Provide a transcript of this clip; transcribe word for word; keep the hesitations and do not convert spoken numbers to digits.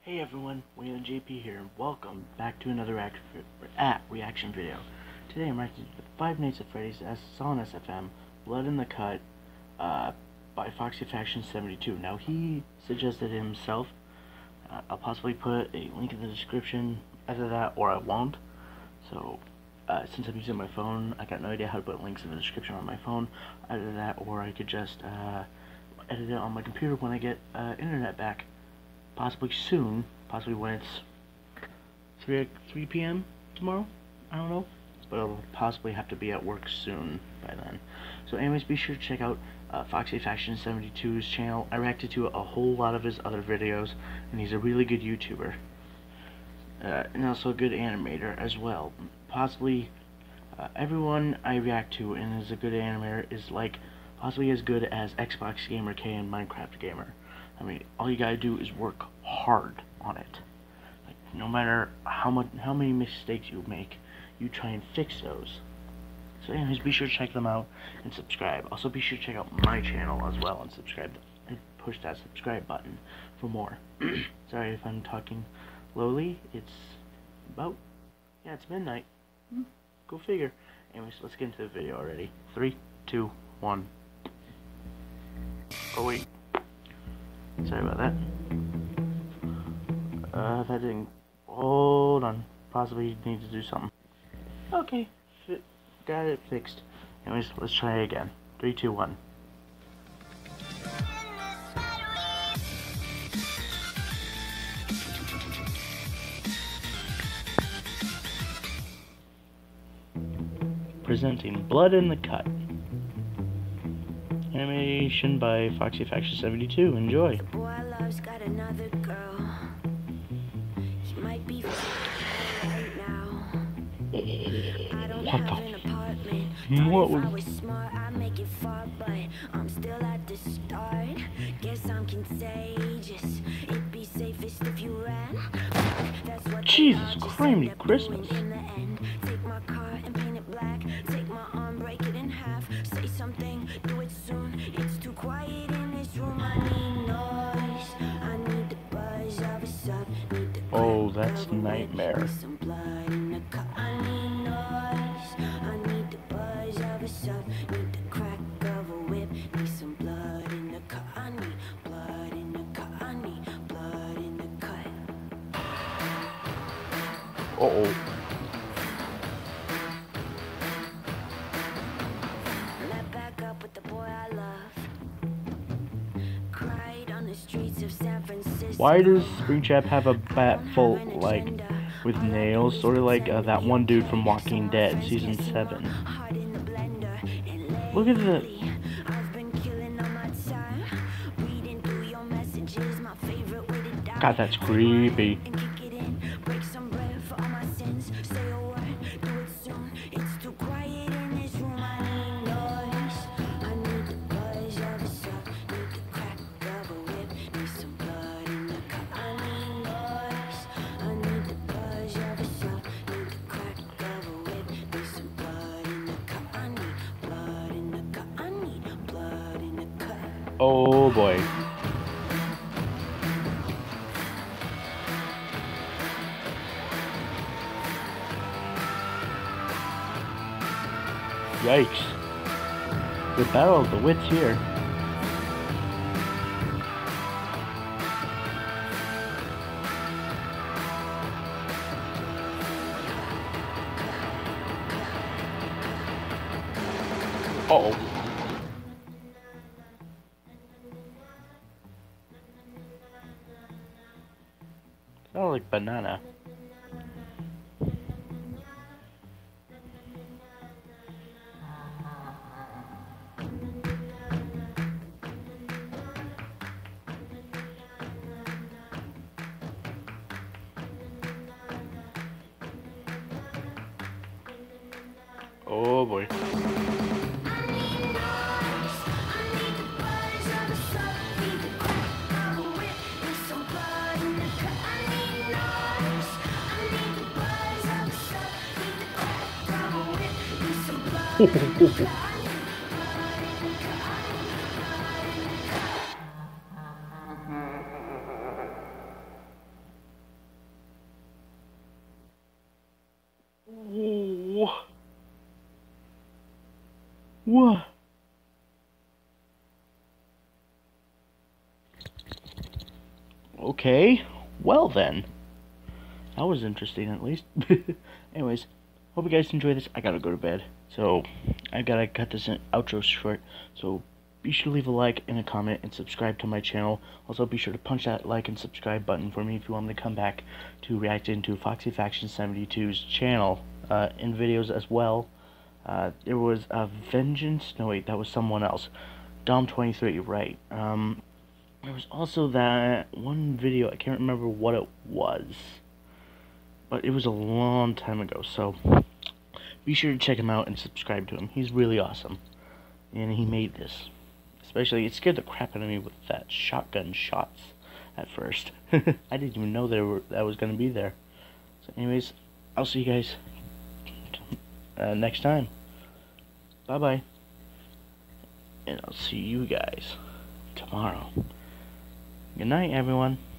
Hey everyone, Waylon J P here, and welcome back to another react at reaction video. Today I'm reacting to Five Nights at Freddy's as on S F M, Blood in the Cut, uh, by Foxy Faction seventy-two. Now he suggested it himself. Uh, I'll possibly put a link in the description, either that or I won't. So uh, since I'm using my phone, I got no idea how to put links in the description on my phone. Either that or I could just uh, edit it on my computer when I get uh, internet back. Possibly soon, possibly when it's three p m tomorrow, I don't know, but it'll possibly have to be at work soon by then. So anyways, be sure to check out uh, Foxy Faction seventy-two's channel. I reacted to a whole lot of his other videos, and he's a really good YouTuber, uh, and also a good animator as well. Possibly uh, everyone I react to and is a good animator is like possibly as good as Xbox Gamer K and Minecraft Gamer. I mean, all you gotta do is work hard on it. Like, no matter how much, how many mistakes you make, you try and fix those. So anyways, be sure to check them out and subscribe. Also, be sure to check out my channel as well and subscribe and push that subscribe button for more. Sorry if I'm talking lowly. It's about, yeah, it's midnight. Go figure. Anyways, let's get into the video already. Three, two, one. Oh wait. Sorry about that. Uh, that didn't... Hold on. Possibly need to do something. Okay. Fi got it fixed. Anyways, let's try it again. Three, two, one. Presenting Blood in the Cut. Animation by Foxy Faction seventy-two. Enjoy. The boy I love's got another girl. He might be right now. I don't What have the an apartment. What Thought if was... I was smart, I'd make it far, but I'm still at the start. Guess I'm contagious. It'd be safest if you ran. That's what Jesus Christ, Christmas. In the end, take my car and paint it black. Take my arm, break it in half. Say something, do it soon. It's too quiet in this room. I need noise. I need the buzz of a sub. Need the Oh, that's nightmare. some blood in the cup. I need noise. I need the buzz of a sub. Need the crack of a whip. Need some blood in the cup. I need blood in the cup. I need blood in the cut. Uh oh. Let back up with the boy I love. Cried on the streets of San Francisco. Why does Springtrap have a bat full, like, with nails? Sort of like uh, that one dude from Walking Dead, season seven. Look at the... God, that's creepy. Oh boy. Yikes. The battle of the wits here. Uh-oh. Sounds like banana. Oh boy. What? Okay, well then. That was interesting, at least. Anyways, hope you guys enjoy this. I gotta go to bed, so I gotta cut this outro short. So be sure to leave a like and a comment and subscribe to my channel. Also, be sure to punch that like and subscribe button for me if you want me to come back to react into Foxy Faction seventy-two's channel uh, in videos as well. Uh, there was a uh, Vengeance. No wait, that was someone else. Dom twenty-three, right? Um, there was also that one video. I can't remember what it was, but it was a long time ago. So be sure to check him out and subscribe to him. He's really awesome, and he made this. Especially, it scared the crap out of me with that shotgun shots at first. I didn't even know there were that was gonna be there. So, anyways, I'll see you guys uh, next time. Bye bye, and I'll see you guys tomorrow. Good night, everyone.